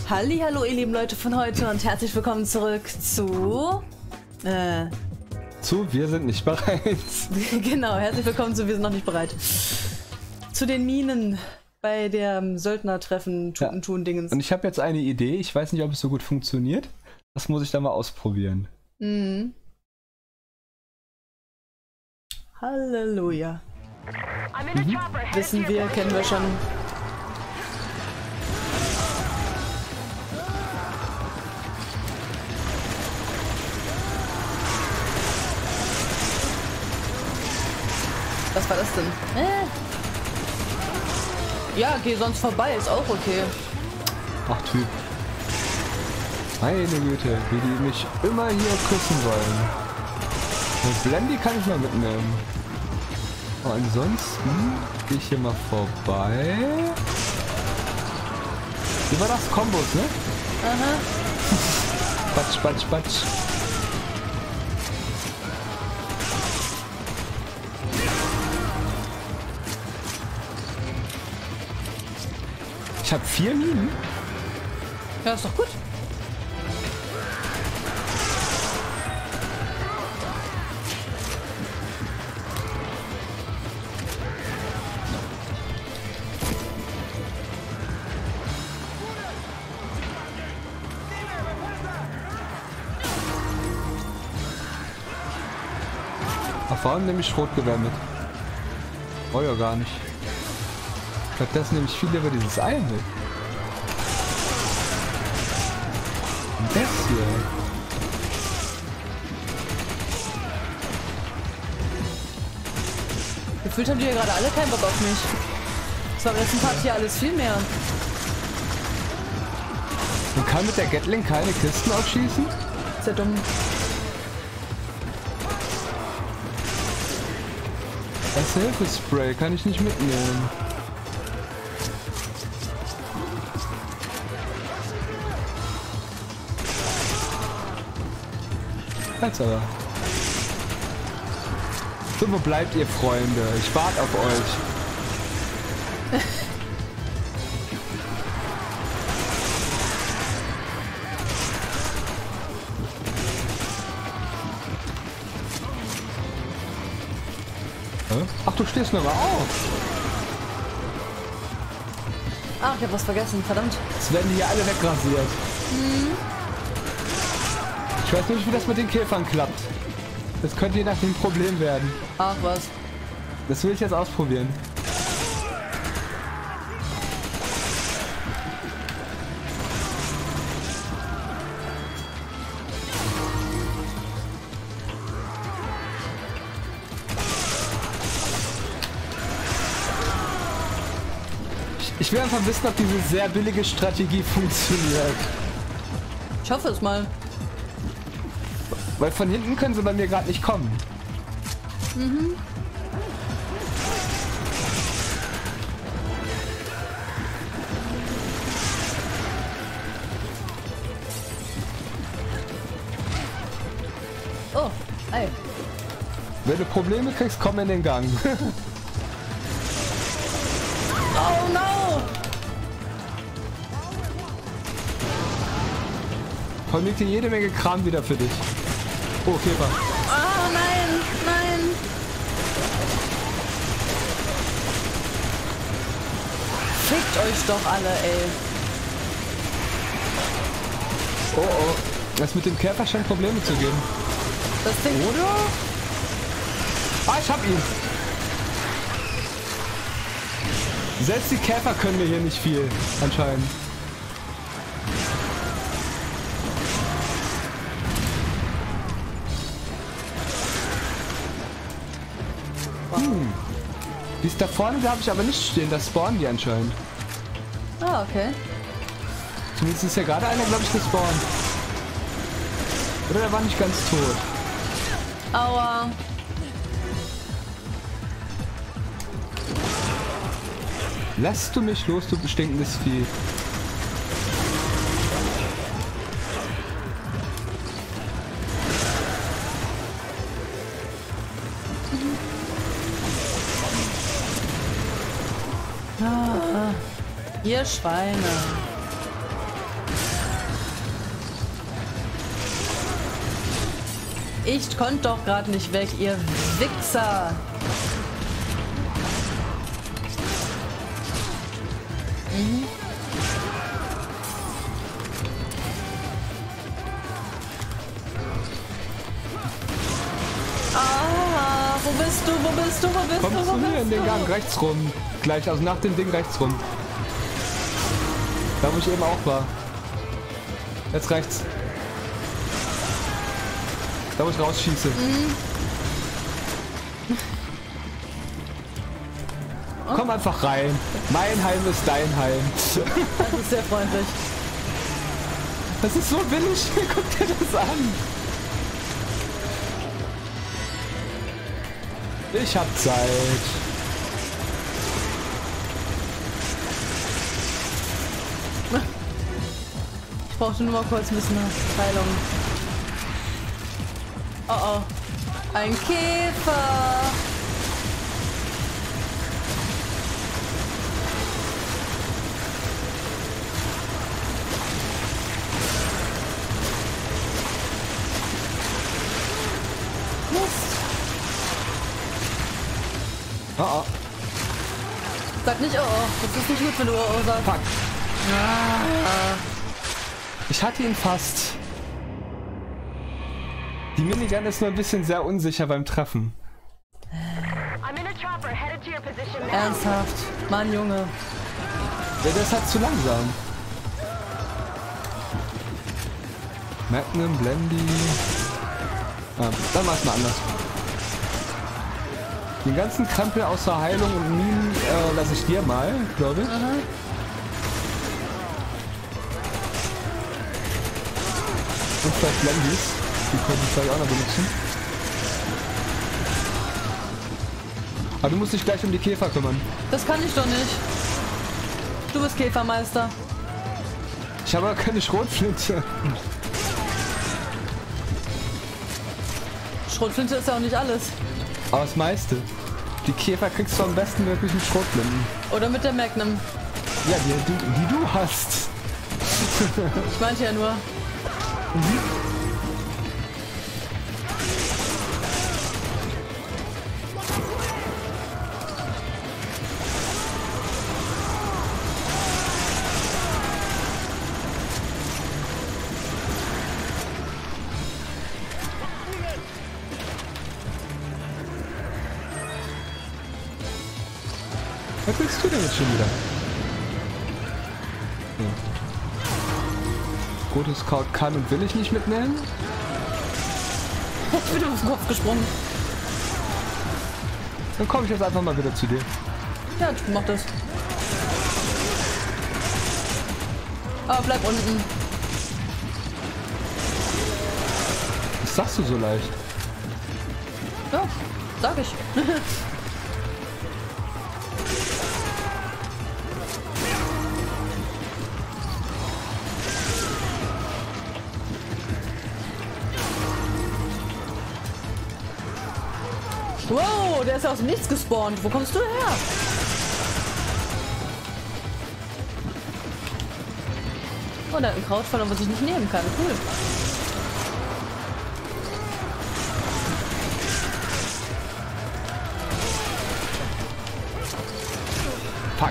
Hallihallo, ihr lieben Leute von heute und herzlich willkommen zurück zu... Wir sind nicht bereit. Genau, herzlich willkommen zu Wir sind noch nicht bereit. Zu den Minen bei der Söldnertreffen Tun-Dingens. Und ich habe jetzt eine Idee, ich weiß nicht, ob es so gut funktioniert. Das muss ich dann mal ausprobieren. Mhm. Halleluja. Wissen wir, kennen wir schon. Was war das denn? Ja, geh sonst vorbei, ist auch okay. Ach, Typ. Meine Güte, wie die mich immer hier küssen wollen. Eine Blendy kann ich mal mitnehmen. Aber ansonsten gehe ich hier mal vorbei. Wie war das? Kombos, ne? Aha. Batsch, batsch, batsch. Ich habe 4 Minen. Ja, ist doch gut. Ach, warum nehme ich Schrotgewehr mit? Oh ja, gar nicht. Stattdessen nehme ich viel lieber dieses Ei mit. Und das hier. Gefühlt haben die ja gerade alle keinen Bock auf mich. Das war im letzten Part hier alles viel mehr. Man kann mit der Gatling keine Kisten aufschießen? Ist ja dumm. Das Hilfespray kann ich nicht mitnehmen. Jetzt aber. So, wo bleibt ihr, Freunde? Ich warte auf euch. Ach, du stehst noch mal auf. Ach, ich hab was vergessen, verdammt. Jetzt werden die hier alle wegrasiert. Ich weiß nicht, wie das mit den Käfern klappt. Das könnte je nachdem ein Problem werden. Ach was. Das will ich jetzt ausprobieren. Ich will einfach wissen, ob diese sehr billige Strategie funktioniert. Ich hoffe es mal. Weil von hinten können sie bei mir gerade nicht kommen. Mhm. Oh, ey. Wenn du Probleme kriegst, komm in den Gang. Oh no! Komm, liegt hier jede Menge Kram wieder für dich. Oh, Käfer. Oh nein, nein. Fickt euch doch alle, ey. Oh, oh. Das mit dem Käfer scheint Probleme zu geben. Das Ding... Oder? Ah, ich hab ihn. Selbst die Käfer können mir hier nicht viel, anscheinend. Die ist da vorne, da habe ich aber nicht stehen. Da spawnen die anscheinend. Ah, okay. Zumindest ist ja gerade einer, glaube ich, gespawnt. Oder der war nicht ganz tot. Aua. Lass du mich los, du stinkendes Vieh. Ihr Schweine. Ich konnte doch gerade nicht weg, ihr Wichser. Ah, wo bist du? Wo bist du? Wo bist Kommst du? Wo du hier bist in den Gang rechts rum? Gleich, also nach dem Ding rechts rum. Da wo ich eben auch war. Jetzt rechts. Da wo ich rausschieße. Komm einfach rein. Mein Heim ist dein Heim. Das ist sehr freundlich. Das ist so billig. Guck dir das an. Ich hab Zeit. Ich brauchte nur mal kurz ein bisschen Heilung. Oh oh. Ein Käfer. Oh oh. Sag nicht oh oh. Das ist nicht gut, wenn du oh oh sagst. Fuck. Ah. Ich hatte ihn fast. Die Minigun ist nur ein bisschen sehr unsicher beim Treffen. Ernsthaft. Mann, Junge. Ja, der ist halt zu langsam. Magnum, Blendy. Dann mach's mal anders. Den ganzen Krempel außer Heilung und Minen lasse ich dir mal, glaube ich. Aha. Und vielleicht Blendys. Die könnte ich vielleicht auch noch benutzen. Aber du musst dich gleich um die Käfer kümmern. Das kann ich doch nicht. Du bist Käfermeister. Ich habe aber keine Schrotflinte. Schrotflinte ist ja auch nicht alles. Aber das meiste. Die Käfer kriegst du am besten wirklich mit Schrotflinten. Oder mit der Magnum. Ja, die du hast. Ich meinte ja nur. Was willst du denn jetzt schon wieder? Ja. Rote Scout kann und will ich nicht mitnehmen. Ich bin auf den Kopf gesprungen. Dann komme ich jetzt einfach mal wieder zu dir. Ja, mach das. Aber bleib unten. Das sagst du so leicht. Ja, sag ich. Wow, der ist ja aus dem Nichts gespawnt. Wo kommst du her? Oh, der hat ein Kraut verloren, was ich nicht nehmen kann. Cool. Fuck.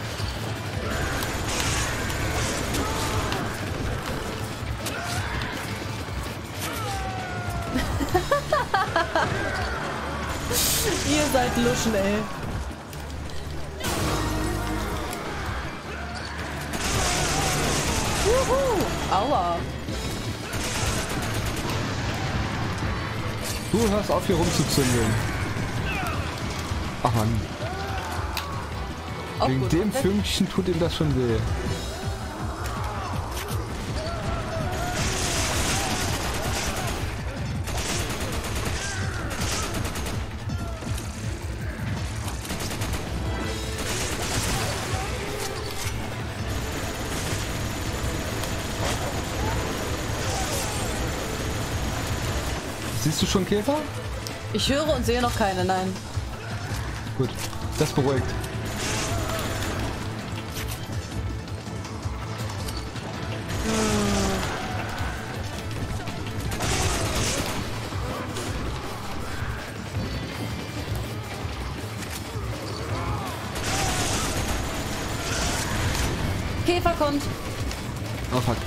Ihr seid Luschen, ey. Juhu. Aua. Du hörst auf hier rumzuzündeln. Ach Mann. Auch Wegen gut, dem perfekt. Fünkchen tut ihm das schon weh. Siehst du schon Käfer? Ich höre und sehe noch keine, nein. Gut, das beruhigt. Käfer kommt. Oh fuck.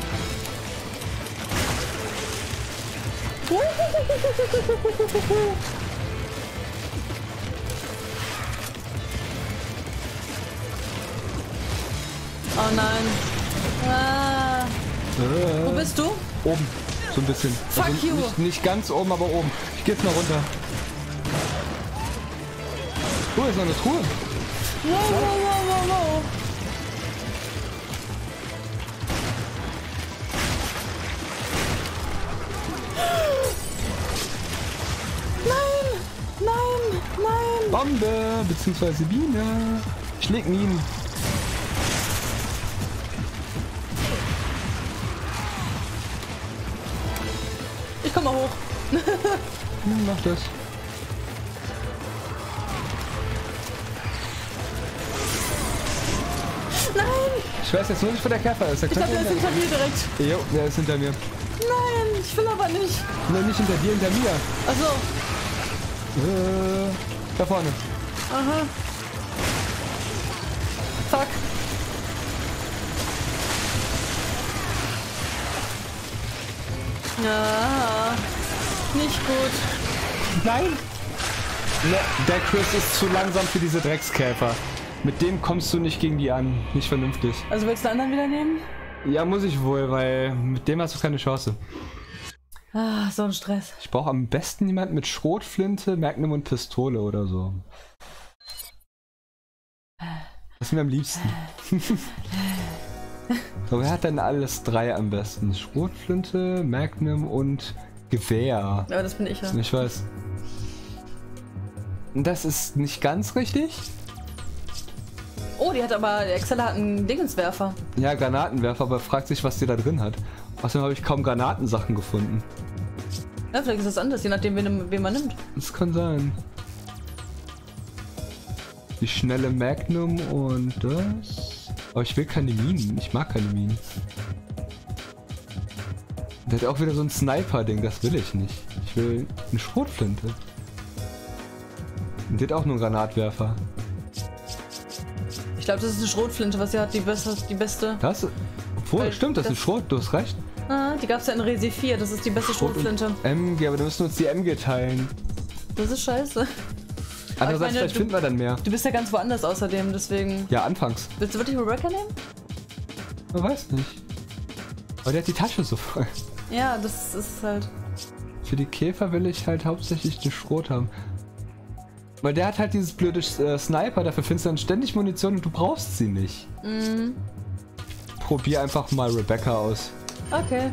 Oh nein. Ah. Wo bist du? Oben. So ein bisschen. Fuck you. Nicht ganz oben, aber oben. Ich geh jetzt mal runter. Oh, ist noch eine Truhe. Wow, wow, wow, wow, wow. Nein! Nein! Nein! Bombe, beziehungsweise Biene. Ich leg Minen. Ich komm mal hoch. Mach das. Nein! Ich weiß jetzt nur nicht, wo der Käfer ist. Ich glaube, der ist hinter mir direkt. Jo, der ist hinter mir. Nein, ich will aber nicht. Nein, nicht hinter dir, hinter mir. Achso. Da vorne. Aha. Fuck. Ja. Nicht gut. Nein! Ne, der Chris ist zu langsam für diese Dreckskäfer. Mit dem kommst du nicht gegen die an. Nicht vernünftig. Also willst du den anderen wieder nehmen? Ja, muss ich wohl, weil mit dem hast du keine Chance. Ah, so ein Stress. Ich brauche am besten jemanden mit Schrotflinte, Magnum und Pistole oder so. Das ist mir am liebsten. So, wer hat denn alles drei am besten? Schrotflinte, Magnum und Gewehr. Ja, das bin ich ja. Ich weiß. Das ist nicht ganz richtig. Oh, die hat aber, der Excel hat einen Dingenswerfer. Ja, Granatenwerfer, aber fragt sich, was die da drin hat. Außerdem habe ich kaum Granatensachen gefunden. Ja, vielleicht ist das anders, je nachdem, wen man nimmt. Das kann sein. Die schnelle Magnum und das. Aber ich will keine Minen. Ich mag keine Minen. Der hat auch wieder so ein Sniper-Ding. Das will ich nicht. Ich will eine Schrotflinte. Und der hat auch nur einen Granatwerfer. Ich glaube, das ist eine Schrotflinte, was sie hat, die beste. Das? Obwohl, Weil stimmt, das ist ein das- Schrot. Du hast recht. Ah, die gab es ja in Resi 4, das ist die beste Schrotflinte. MG, aber da müssen wir uns die MG teilen. Das ist scheiße. Andererseits, meine, vielleicht finden wir dann mehr. Du bist ja ganz woanders außerdem, deswegen... Ja, anfangs. Willst du wirklich Rebecca nehmen? Man weiß nicht. Aber der hat die Tasche so voll. Ja, das ist halt... Für die Käfer will ich halt hauptsächlich den Schrot haben. Weil der hat halt dieses blöde Sniper, dafür findest du dann ständig Munition und du brauchst sie nicht. Mhm. Probier einfach mal Rebecca aus. Okay.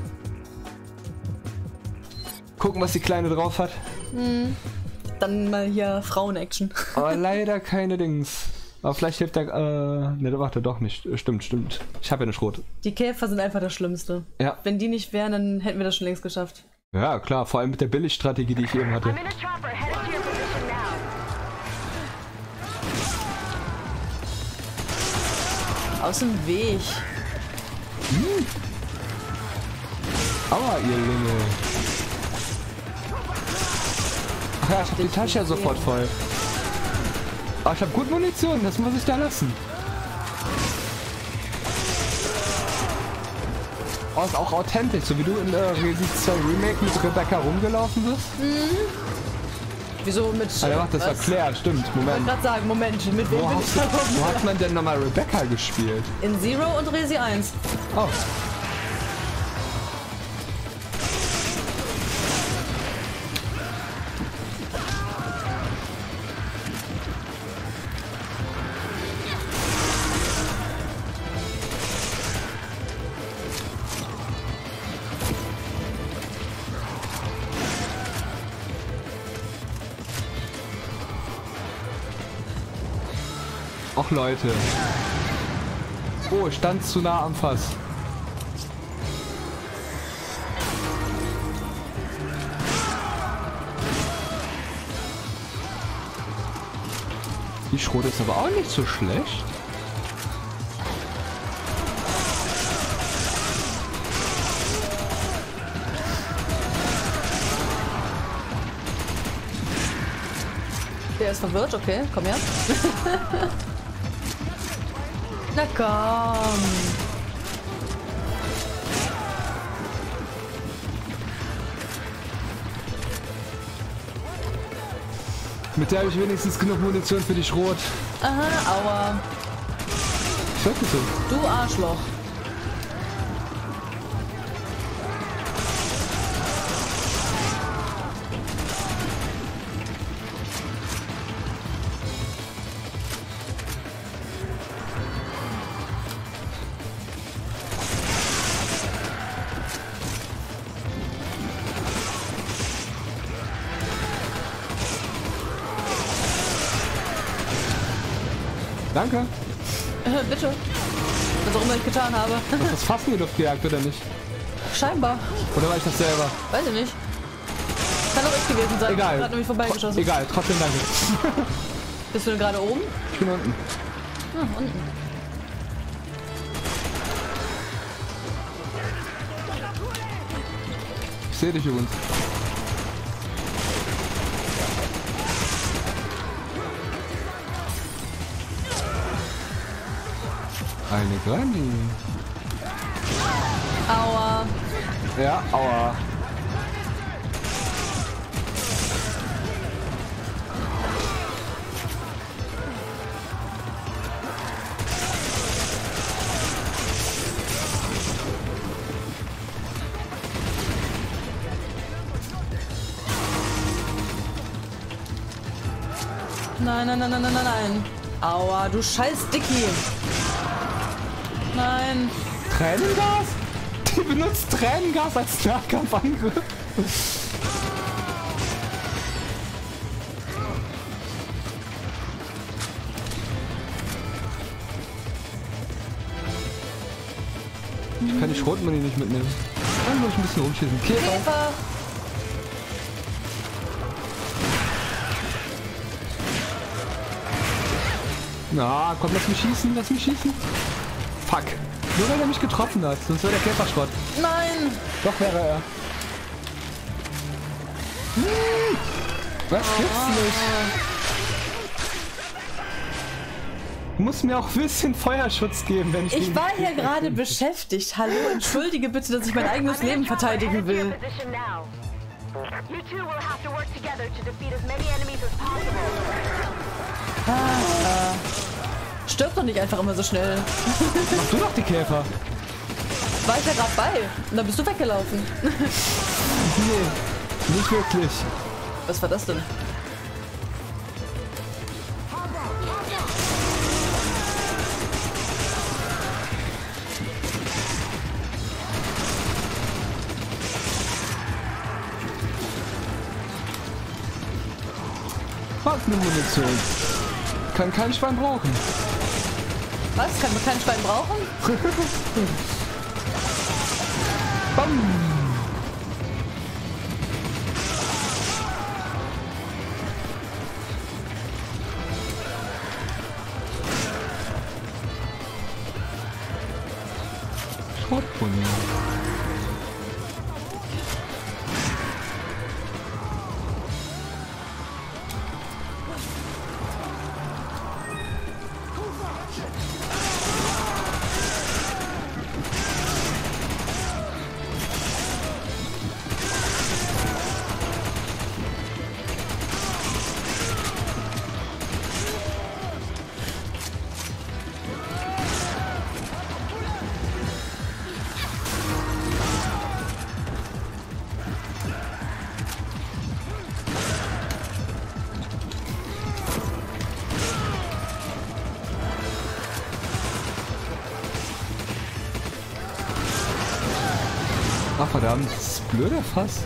Gucken, was die Kleine drauf hat. Mhm. Dann mal hier Frauen-Action. Aber leider keine Dings. Aber vielleicht hilft der... ne, warte, doch nicht. Stimmt. Ich habe ja eine Schrot. Die Käfer sind einfach das Schlimmste. Ja. Wenn die nicht wären, dann hätten wir das schon längst geschafft. Ja, klar. Vor allem mit der Billigstrategie, die ich eben hatte. Aus dem Weg. Aua, ihr Lunge. Ach ja, ich hab die Tasche ja sofort voll. Aber ich hab gut Munition, das muss ich da lassen. Oh, ist auch authentisch, so wie du in Resi 2 Remake mit Rebecca rumgelaufen bist. Wieso mit... Ah, ja, das war Claire, stimmt, Ich wollte Moment. gerade sagen, Moment, mit wem Wo, bin hast ich du, da wo hat man denn nochmal Rebecca gespielt? In Zero und Resi 1. Oh. Och Leute. Oh, ich stand zu nah am Fass. Die Schrot ist aber auch nicht so schlecht. Der ist verwirrt, okay, komm her. Na komm. Mit der habe ich wenigstens genug Munition für die Schrot. Aha, aua. Ich sag das so. Du Arschloch. Danke. Bitte. Was auch immer ich getan habe. Hast du das Fass in die Luft gejagt, oder nicht? Scheinbar. Oder war ich das selber? Weiß ich nicht. Kann auch ich gewesen sein. Egal. Ich hab nämlich vorbeigeschossen. Egal, trotzdem danke. Bist du denn gerade oben? Ich bin unten. Ah, unten. Ich sehe dich übrigens. Eine Granny. Aua. Ja, aua. Nein, nein, nein, nein, nein, nein. Aua, du scheiß Dicky. Nein. Tränengas? Die benutzt Tränengas als Nahkampfangriff. Ich kann die Schrotmoney nicht mitnehmen. Dann muss ich ein bisschen rumschießen. Käfer. Käfer. Na, komm, lass mich schießen, lass mich schießen. Fuck. Nur weil er mich getroffen hat, sonst wäre der Käferschrott. Nein. Doch wäre er. Was gibt's nicht? Du musst mir auch ein bisschen Feuerschutz geben, wenn ich Ich gegen war die hier Käfer gerade bin. beschäftigt. Hallo, entschuldige bitte, dass ich mein eigenes Leben verteidigen will. You two will have to work together to defeat as many enemies as possible. Stirb doch nicht einfach immer so schnell. Mach du doch die Käfer. War ich ja gerade bei. Und dann bist du weggelaufen. Nee, nicht wirklich. Was war das denn? Was eine Munition. Kann kein Schwein brauchen. Was? Kann man kein Schwein brauchen? Bam. Schrotbunny. Ach verdammt, das ist blöder Fass.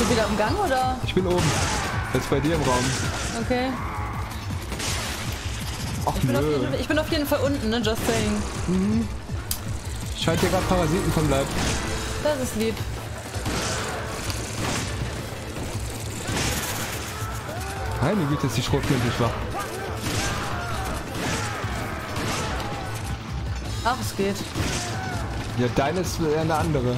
du wieder im Gang oder? Ich bin oben. Jetzt bei dir im Raum. Okay. Ach nö. Ich bin auf jeden Fall unten, ne? Just saying. Scheint dir gerade Parasiten vom Leib. Das ist lieb. Meine Güte, ist die Schrotflinte schwach. Ach, es geht. Ja, deine ist eine andere.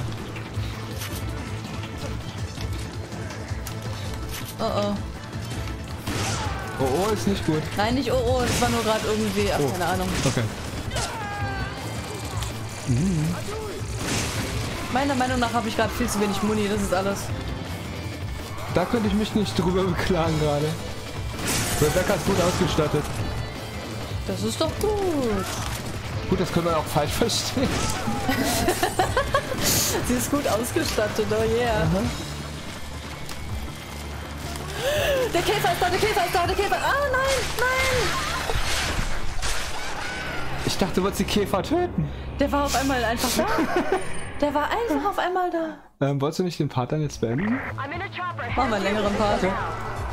Oh oh. Oh, oh, ist nicht gut. Nein, nicht oh oh, das war nur gerade irgendwie, ach, Oh. keine Ahnung. Okay. Meiner Meinung nach habe ich gerade viel zu wenig Muni, das ist alles. Da könnte ich mich nicht drüber beklagen gerade. Rebecca ist gut ausgestattet. Das ist doch gut. Gut, das können wir auch falsch verstehen. Sie ist gut ausgestattet, oh yeah. Der Käfer ist da, der Käfer ist da, der Käfer. Ah, nein, nein. Ich dachte, du wolltest die Käfer töten. Der war auf einmal einfach da. Der war einfach auf einmal da. Wolltest du nicht den Part dann jetzt beenden? I'm in a chopper. Machen wir einen längeren Part. Wir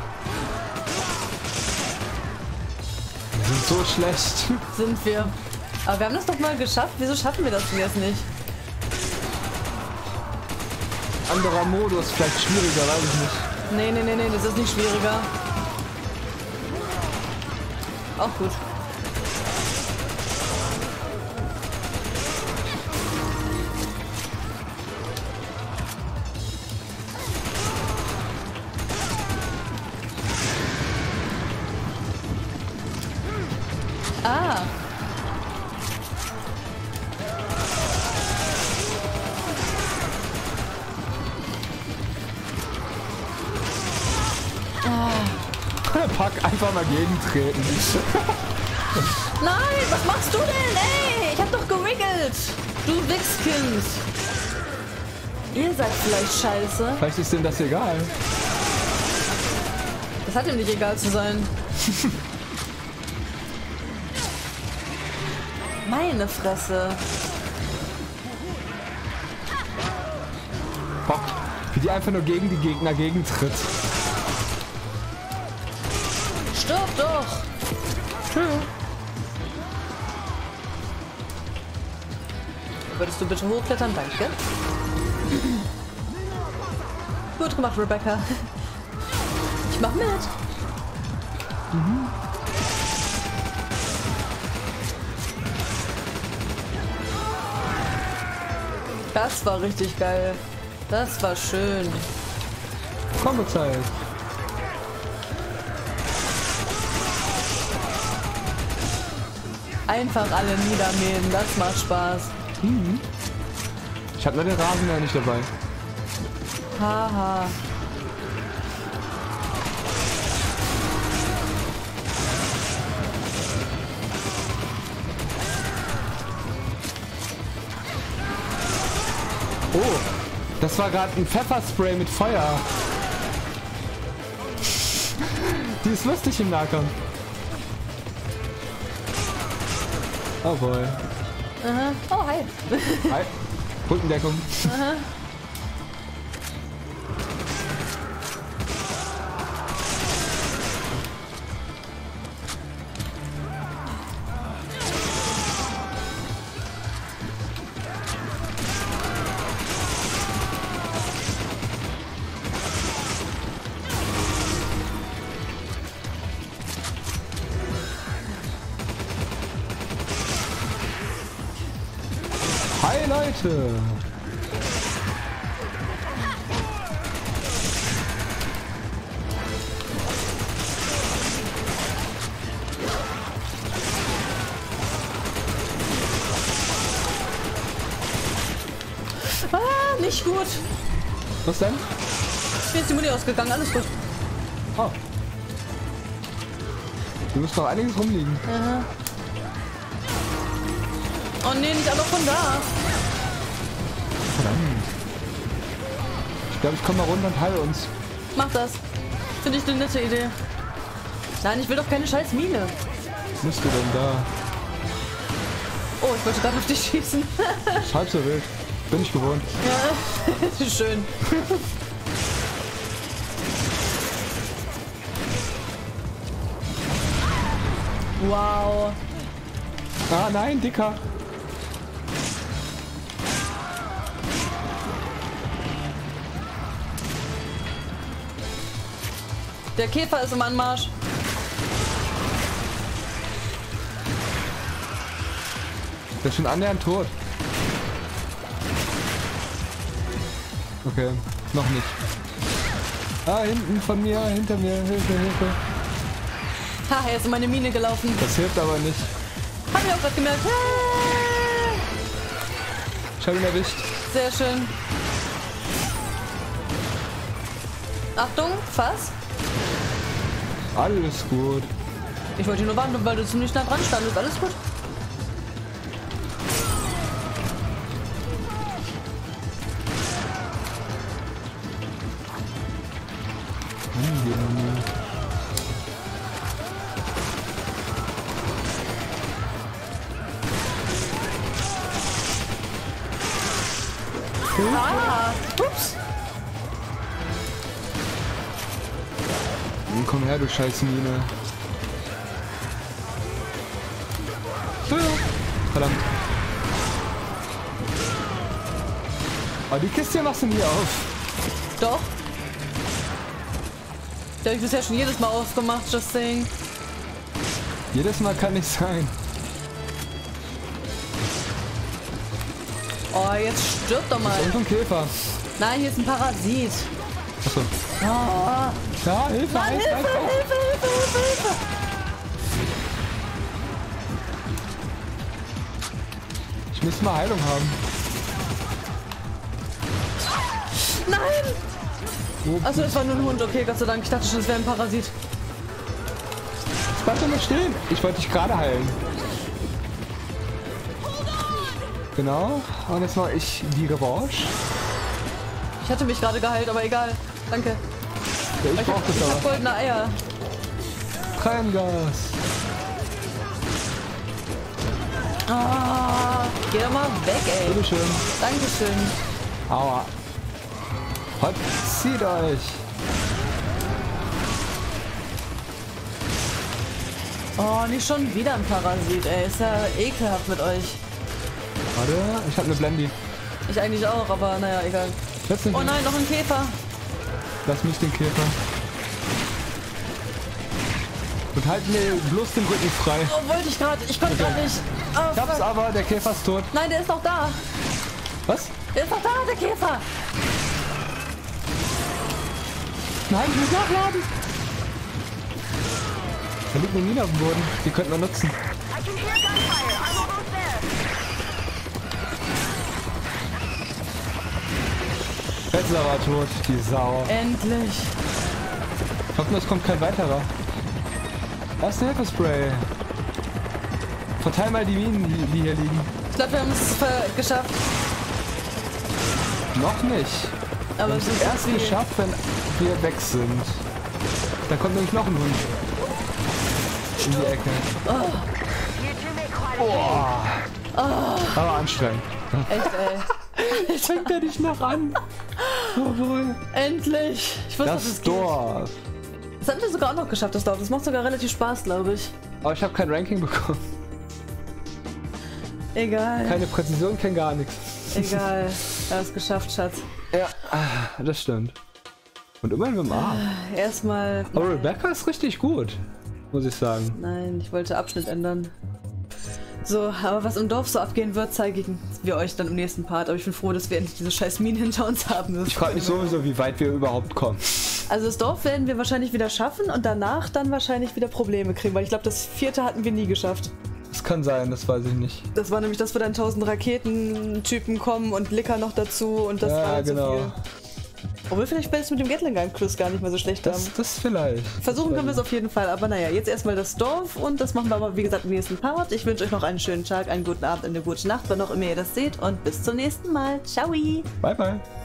sind so schlecht. Sind wir. Aber wir haben das doch mal geschafft. Wieso schaffen wir das denn jetzt nicht? Anderer Modus, vielleicht schwieriger, weiß ich nicht. Nee, das ist nicht schwieriger. Auch gut. Ah. Pack, einfach mal gegentreten. Nein, was machst du denn? Ey, ich hab doch gewiggelt. Du Wichskind. Ihr seid vielleicht scheiße. Vielleicht ist dem das egal. Das hat ihm nicht egal zu sein. Meine Fresse. Bock, wie die einfach nur gegen die Gegner gegentritt. Stirb doch. Würdest du bitte hochklettern? Danke. Gut gemacht, Rebecca. Ich mach mit. Das war richtig geil. Das war schön. Kombo-Zeit. Einfach alle niedermähen, das macht Spaß. Ich habe nur den Rasenmäher nicht dabei. Haha. Oh, das war gerade ein Pfefferspray mit Feuer. Die ist lustig im Nahkampf. Oh boy. Aha. Oh, hi. Hi. Rückendeckung. Hi Leute! Ah, nicht gut. Was denn? Mir ist die Muni ausgegangen, alles gut. Oh. Du musst noch einiges rumliegen. Aha. Oh nee, nicht alle von da. Verdammt. Ich glaube, ich komme mal runter und heile uns. Mach das. Finde ich eine nette Idee. Nein, ich will doch keine scheiß Mine. Was bist du denn da? Oh, ich wollte gerade auf dich schießen. Ist halb so wild. Bin ich gewohnt. Ja, schön. Wow. Ah nein, Dicker. Der Käfer ist im Anmarsch. Der ist schon annähernd tot. Okay, noch nicht. Ah, hinten von mir, hinter mir, Hilfe, Hilfe. Ha, er ist in meine Mine gelaufen. Das hilft aber nicht. Hab ich auch gerade gemerkt. Ich habe ihn erwischt. Sehr schön. Achtung, Fass. Alles gut. Ich wollte nur warten, weil du ziemlich nah dran standest. Alles gut. Ah, ups. Komm her, du scheiß Mine. Verdammt. Aber die Kiste machst du nie auf. Doch. Die habe ich bisher schon jedes Mal aufgemacht, just saying. Jedes Mal kann nicht sein. Oh, jetzt stirb doch mal. Und ein Käfer. Nein, hier ist ein Parasit. Achso. Oh. Ja, Hilfe, Mann, Hilfe, Hilfe, Hilfe, Hilfe, Hilfe. Ich muss mal Heilung haben. Nein! Wo? Achso, es war nur ein Hund. Okay, Gott sei Dank. Ich dachte schon, es wäre ein Parasit. Jetzt bleib doch mal stehen. Ich wollte dich gerade heilen. Genau. Und jetzt mache ich die Revanche. Ich hatte mich gerade geheilt, aber egal. Danke. Ja, ich brauche Ich das hab aber. goldene Eier. Tränengas. Ah, geh doch mal weg, ey. Bitteschön. Dankeschön. Aua. Zieht euch. Oh, nicht schon wieder ein Parasit, ey. Ist ja ekelhaft mit euch. Warte, ich habe eine Blendy. Ich eigentlich auch, aber naja, egal. Jetzt nicht. Oh nein, noch ein Käfer. Lass mich den Käfer. Und halt mir bloß den Rücken frei. Oh, wollte ich gerade. Ich konnte gerade nicht. Oh, Ich hab's fuck. aber, der Käfer ist tot. Nein, der ist noch da. Was? Der ist noch da, der Käfer. Nein, ich muss nachladen. Da liegt eine Mine auf dem Boden. Die könnten wir nutzen. I can hear gunfire. I'm almost there. Jetzt ist er aber tot, die Sau. Endlich. Ich hoffe, es kommt kein weiterer. Erste-Hilfe-Spray. Verteil mal die Minen, die hier liegen. Ich glaube, wir haben es geschafft. Noch nicht. Aber es ist Erst geschafft, wenn wir weg sind. Da kommt nämlich noch ein Hund. In die Ecke. You two make quite a Aber anstrengend. Echt, ey. Jetzt fängt er dich noch an. Obwohl. Endlich. Ich wusste, dass Das es geht. Dorf. Das haben wir sogar auch noch geschafft, das Dorf. Das macht sogar relativ Spaß, glaube ich. Aber ich habe kein Ranking bekommen. Egal. Keine Präzision, kein gar nichts. Egal. Er hat es geschafft, Schatz. Ja, das stimmt. Und immerhin mit dem A. Erstmal. Aber Rebecca ist richtig gut, muss ich sagen. Nein, ich wollte Abschnitt ändern. So, aber was im Dorf so abgehen wird, zeigen wir euch dann im nächsten Part. Aber ich bin froh, dass wir endlich diese scheiß Minen hinter uns haben. Ich frage mich sowieso, wie weit wir überhaupt kommen. Also das Dorf werden wir wahrscheinlich wieder schaffen und danach dann wahrscheinlich wieder Probleme kriegen, weil ich glaube, das 4. hatten wir nie geschafft. Das kann sein, das weiß ich nicht. Das war nämlich, dass wir dann 1000 Raketentypen kommen und Licker noch dazu und das war Ja, halt genau. so viel. Obwohl vielleicht es mit dem Gatling Gun Cruise gar nicht mehr so schlecht haben. Das vielleicht. Versuchen können wir es auf jeden Fall, aber naja, jetzt erstmal das Dorf und das machen wir aber wie gesagt im nächsten Part. Ich wünsche euch noch einen schönen Tag, einen guten Abend, eine gute Nacht, wann auch immer ihr das seht und bis zum nächsten Mal. Ciao! Bye, bye.